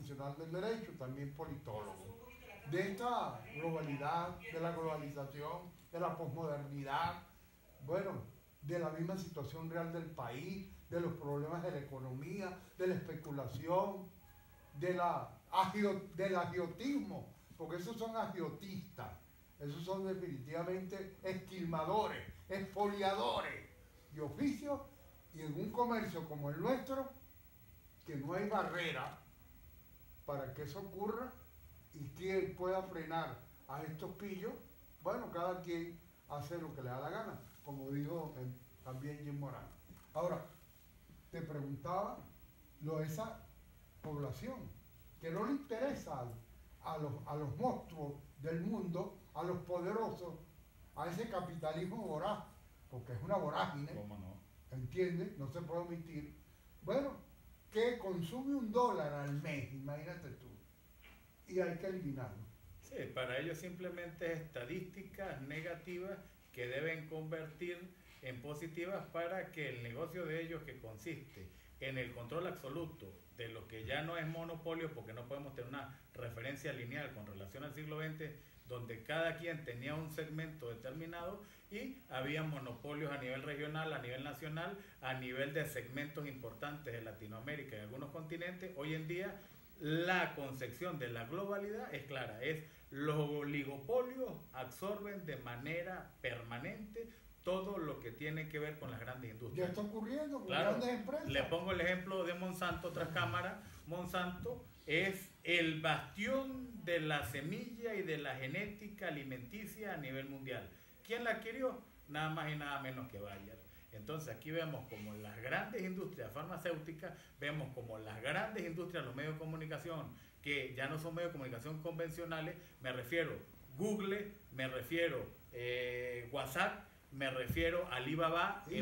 constitucional del derecho, también politólogo. De esta globalidad, de la globalización, de la posmodernidad, bueno, de la misma situación real del país, de los problemas de la economía, de la especulación, del agiotismo, porque esos son agiotistas, esos son definitivamente esquilmadores, expoliadores de oficio, y en un comercio como el nuestro, que no hay barrera para que eso ocurra, y quien pueda frenar a estos pillos, bueno, cada quien hace lo que le da la gana, como dijo también Jim Moran. Ahora, te preguntaba lo de esa población, que no le interesa a los monstruos del mundo, a los poderosos, a ese capitalismo voraz, porque es una vorágine, ¿cómo no? ¿Entiendes? No se puede omitir. Bueno, que consume $1 al mes, imagínate tú, y hay que eliminarlo. Sí, para ellos simplemente es estadísticas negativas que deben convertir en positivas para que el negocio de ellos, que consiste en el control absoluto de lo que ya no es monopolio, porque no podemos tener una referencia lineal con relación al siglo XX, donde cada quien tenía un segmento determinado y había monopolios a nivel regional, a nivel nacional, a nivel de segmentos importantes de Latinoamérica y algunos continentes. Hoy en día la concepción de la globalidad es clara, es los oligopolios absorben de manera permanente todo lo que tiene que ver con las grandes industrias. Ya está ocurriendo con Claro, grandes empresas. le pongo el ejemplo de Monsanto tras cámara. Monsanto es el bastión de la semilla y de la genética alimenticia a nivel mundial. ¿Quién la adquirió? Nada más y nada menos que Bayer. Entonces aquí vemos como las grandes industrias farmacéuticas, vemos como las grandes industrias, los medios de comunicación, que ya no son medios de comunicación convencionales, me refiero Google, me refiero WhatsApp, me refiero a Alibaba, Sí,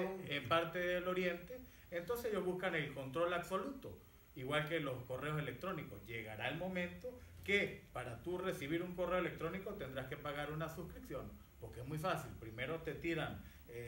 en parte del Oriente. Entonces ellos buscan el control absoluto, igual que los correos electrónicos. Llegará el momento que para tú recibir un correo electrónico tendrás que pagar una suscripción, porque es muy fácil. Primero te tiran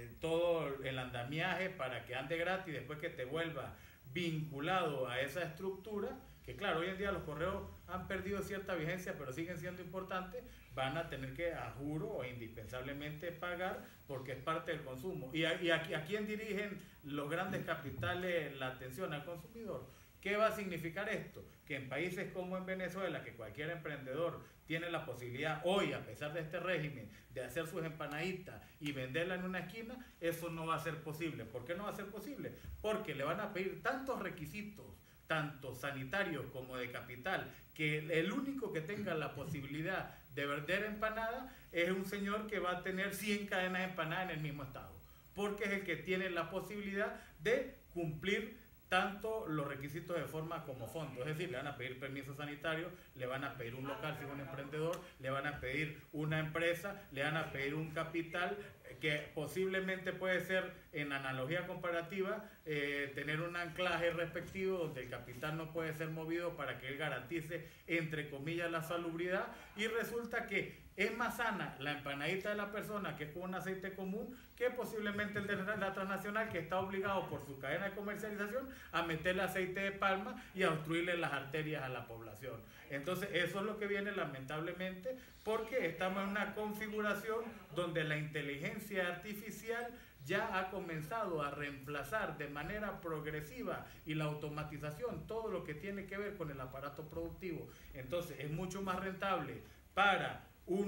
todo el andamiaje para que ande gratis, después que te vuelva vinculado a esa estructura, que claro, hoy en día los correos han perdido cierta vigencia, pero siguen siendo importantes, van a tener que, a juro o indispensablemente, pagar, porque es parte del consumo. ¿Y a quién dirigen los grandes capitales la atención? Al consumidor. ¿Qué va a significar esto? Que en países como en Venezuela, que cualquier emprendedor tiene la posibilidad hoy, a pesar de este régimen, de hacer sus empanaditas y venderla en una esquina, eso no va a ser posible. ¿Por qué no va a ser posible? Porque le van a pedir tantos requisitos, tanto sanitarios como de capital, que el único que tenga la posibilidad de vender empanadas es un señor que va a tener 100 cadenas de empanadas en el mismo estado, porque es el que tiene la posibilidad de cumplir tanto los requisitos de forma como fondo. Es decir, le van a pedir permiso sanitario, le van a pedir un local si es un emprendedor, le van a pedir una empresa, le van a pedir un capital que posiblemente puede ser, en analogía comparativa, tener un anclaje respectivo donde el capital no puede ser movido para que él garantice, entre comillas, la salubridad, y resulta que es más sana la empanadita de la persona, que es con un aceite común, que posiblemente el de la transnacional, que está obligado por su cadena de comercialización a meterle aceite de palma y a obstruirle las arterias a la población. Entonces eso es lo que viene, lamentablemente, porque estamos en una configuración donde la inteligencia artificial ya ha comenzado a reemplazar de manera progresiva, y la automatización, todo lo que tiene que ver con el aparato productivo. Entonces es mucho más rentable para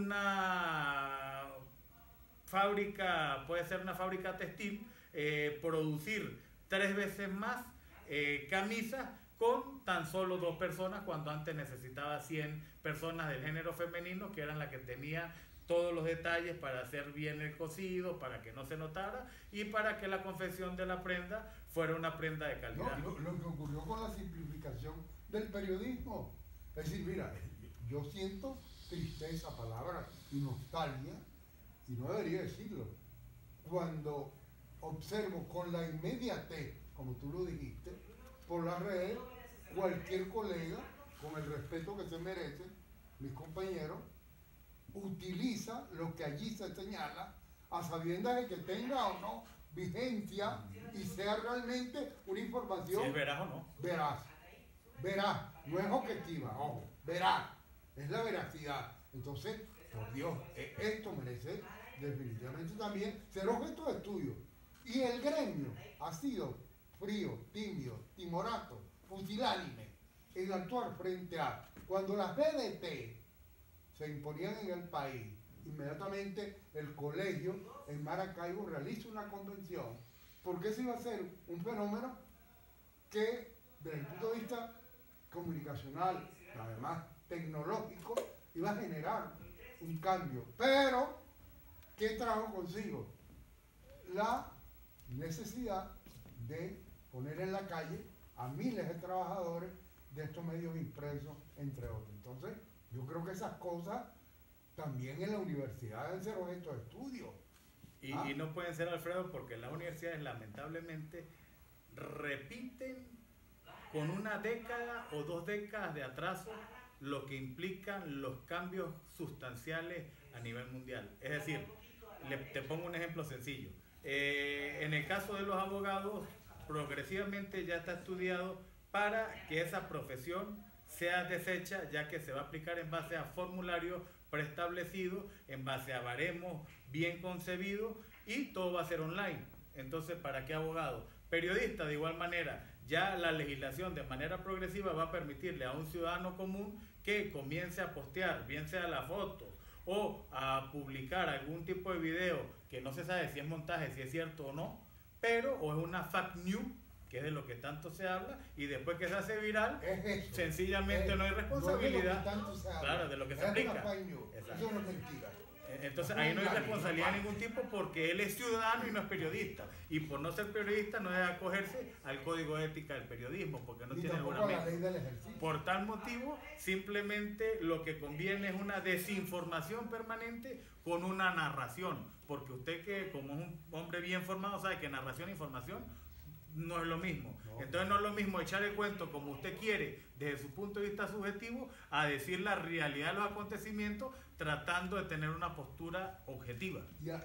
una fábrica, puede ser una fábrica textil, producir 3 veces más camisas con tan solo 2 personas, cuando antes necesitaba 100 personas del género femenino, que eran las que tenían todos los detalles para hacer bien el cosido, para que no se notara y para que la confección de la prenda fuera una prenda de calidad. No, lo que ocurrió con la simplificación del periodismo. Es decir, mira, yo siento tristeza, palabra y nostalgia, y no debería decirlo, cuando observo con la inmediatez, como tú lo dijiste, por las redes, cualquier colega, con el respeto que se merece, mis compañeros, utiliza lo que allí se señala, a sabiendas de que tenga o no vigencia y sea realmente una información si es veraz o no. veraz. veraz, no es objetiva, ojo, veraz, es la veracidad. Entonces, por Dios, esto merece definitivamente también ser objeto de estudio. Y el gremio ha sido frío, tímido, timorato, pusilánime en actuar frente a cuando las BDP se imponían en el país. Inmediatamente el colegio en Maracaibo realiza una convención porque ese iba a ser un fenómeno que desde el punto de vista comunicacional, además tecnológico, iba a generar un cambio. Pero, ¿qué trajo consigo? La necesidad de poner en la calle a miles de trabajadores de estos medios impresos, entre otros. Entonces, yo creo que esas cosas también en la universidad deben ser objeto de estudio. Y no pueden ser, Alfredo, porque las universidades lamentablemente repiten con una década o 2 décadas de atraso lo que implican los cambios sustanciales a nivel mundial. Es decir, te pongo un ejemplo sencillo. En el caso de los abogados, progresivamente ya está estudiado para que esa profesión sea deshecha, ya que se va a aplicar en base a formularios preestablecidos, en base a baremos bien concebidos, y todo va a ser online. Entonces, ¿para qué abogado? Periodista, de igual manera, ya la legislación de manera progresiva va a permitirle a un ciudadano común que comience a postear, bien sea la foto o a publicar algún tipo de video que no se sabe si es montaje, si es cierto o no, pero o es una fake news, que es de lo que tanto se habla, y después que se hace viral, sencillamente no hay responsabilidad. Claro, de lo que se aplica. Eso no es mentira. Entonces ahí no hay responsabilidad de ningún tipo porque él es ciudadano y no es periodista. Y por no ser periodista no debe acogerse al código de ética del periodismo porque no tiene juramento. Por tal motivo, simplemente lo que conviene es una desinformación permanente con una narración. Porque usted, que como es un hombre bien formado, sabe que narración e información no es lo mismo. Entonces no es lo mismo echar el cuento como usted quiere desde su punto de vista subjetivo a decir la realidad de los acontecimientos tratando de tener una postura objetiva.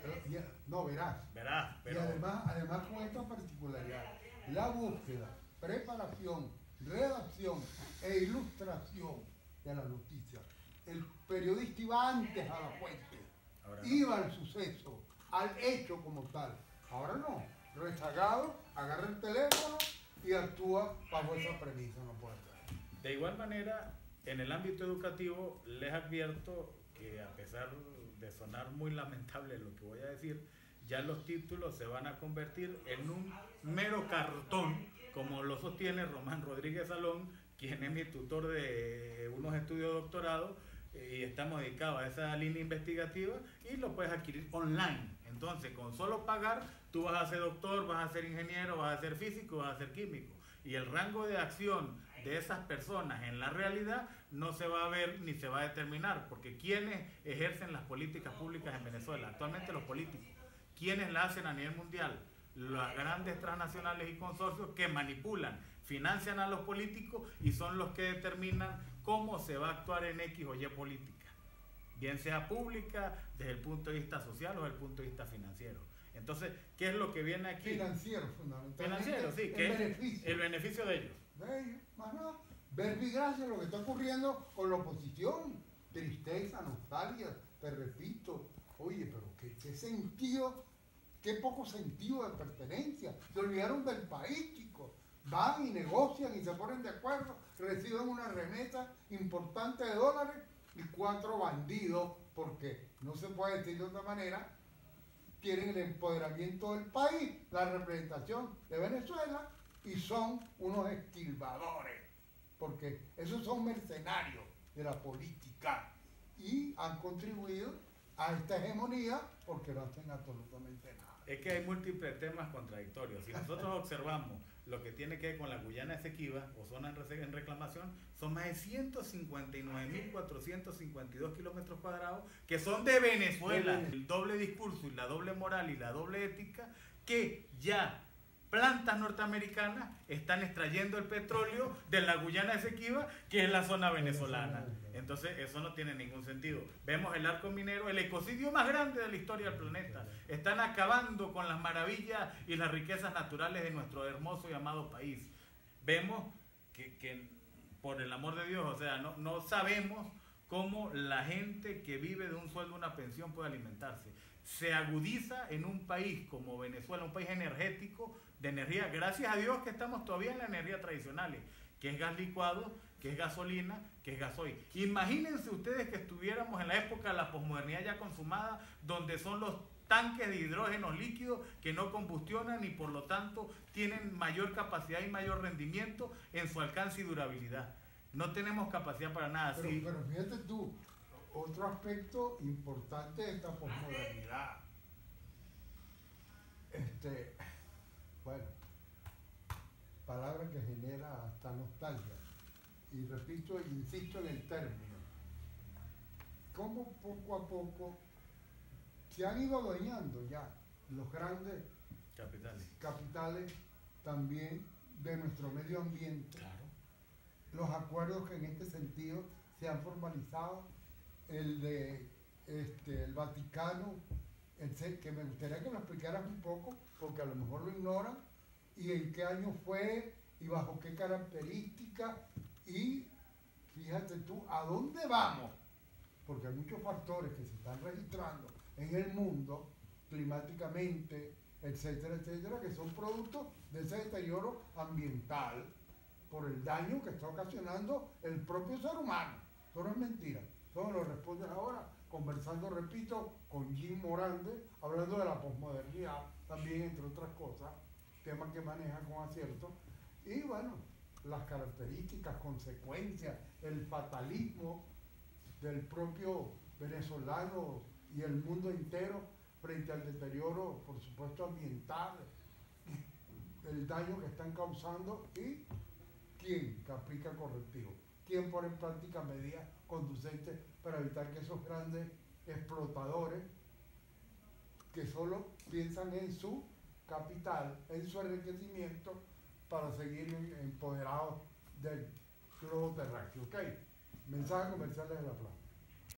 No, verás. Pero... Y además con esta particularidad, la búsqueda, preparación, redacción e ilustración de la noticia. El periodista iba antes a la fuente, iba al suceso, al hecho como tal. Ahora no. Rezagado, agarra el teléfono y actúa bajo esa premisa, no puede ser. De igual manera, en el ámbito educativo, les advierto que a pesar de sonar muy lamentable lo que voy a decir, ya los títulos se van a convertir en un mero cartón, como lo sostiene Román Rodríguez Salón, quien es mi tutor de unos estudios de doctorado, y estamos dedicados a esa línea investigativa, y lo puedes adquirir online. Entonces, con solo pagar, tú vas a ser doctor, vas a ser ingeniero, vas a ser físico, vas a ser químico. Y el rango de acción de esas personas en la realidad no se va a ver ni se va a determinar, porque ¿quiénes ejercen las políticas públicas en Venezuela? Actualmente los políticos. ¿Quiénes la hacen a nivel mundial? Las grandes transnacionales y consorcios que manipulan, financian a los políticos y son los que determinan cómo se va a actuar en X o Y política, bien sea pública, desde el punto de vista social o desde el punto de vista financiero. Entonces, ¿qué es lo que viene aquí? Financiero, fundamentalmente. Financiero, sí, que es el beneficio de ellos. Más nada. Verbigracia, lo que está ocurriendo con la oposición. Tristeza, nostalgia, te repito. Oye, pero qué sentido, qué poco sentido de pertenencia. Se olvidaron del país, chicos. Van y negocian y se ponen de acuerdo, reciben una remesa importante de dólares y 4 bandidos, porque no se puede decir de otra manera, quieren el empoderamiento del país, la representación de Venezuela, y son unos esquilvadores, porque esos son mercenarios de la política y han contribuido a esta hegemonía porque no hacen absolutamente nada. Es que hay múltiples temas contradictorios. Si nosotros observamos lo que tiene que ver con la Guyana Esequiba o zona en reclamación, son más de 159.452 kilómetros cuadrados que son de Venezuela. El doble discurso y la doble moral y la doble ética, que ya plantas norteamericanas están extrayendo el petróleo de la Guyana Esequiba, que es la zona venezolana. Entonces eso no tiene ningún sentido. Vemos el arco minero, el ecocidio más grande de la historia del planeta. Están acabando con las maravillas y las riquezas naturales de nuestro hermoso y amado país. Vemos que por el amor de Dios, o sea, no sabemos cómo la gente que vive de un sueldo, una pensión, puede alimentarse. Se agudiza en un país como Venezuela, un país energético, de energía, gracias a Dios que estamos todavía en la energía tradicional, que es gas licuado, que es gasolina, que es gasoil. Imagínense ustedes que estuviéramos en la época de la posmodernidad ya consumada, donde son los tanques de hidrógeno líquido que no combustionan y por lo tanto tienen mayor capacidad y mayor rendimiento en su alcance y durabilidad. No tenemos capacidad para nada. Pero fíjate tú, otro aspecto importante de esta posmodernidad. Bueno, palabra que genera hasta nostalgia. Y repito, insisto en el término. Cómo poco a poco se han ido adueñando ya los grandes capitales también de nuestro medio ambiente. Claro. Los acuerdos que en este sentido se han formalizado, el de el Vaticano, que me gustaría que lo explicaras un poco, porque a lo mejor lo ignoran, y en qué año fue, y bajo qué características, y fíjate tú, ¿a dónde vamos? Porque hay muchos factores que se están registrando en el mundo, climáticamente, etcétera, etcétera, que son productos de ese deterioro ambiental por el daño que está ocasionando el propio ser humano. Eso no es mentira. Eso me lo respondes ahora, conversando, repito, con Jim Morande, hablando de la posmodernidad, también, entre otras cosas, temas que maneja con acierto. Y bueno, las características, consecuencias, el fatalismo del propio venezolano y el mundo entero frente al deterioro, por supuesto, ambiental, el daño que están causando y quién que aplica correctivo, quién pone en práctica medidas conducentes para evitar que esos grandes explotadores que solo piensan en su capital, en su enriquecimiento para seguir empoderados del globo terráqueo. ¿Ok? Mensajes comerciales de la plaza.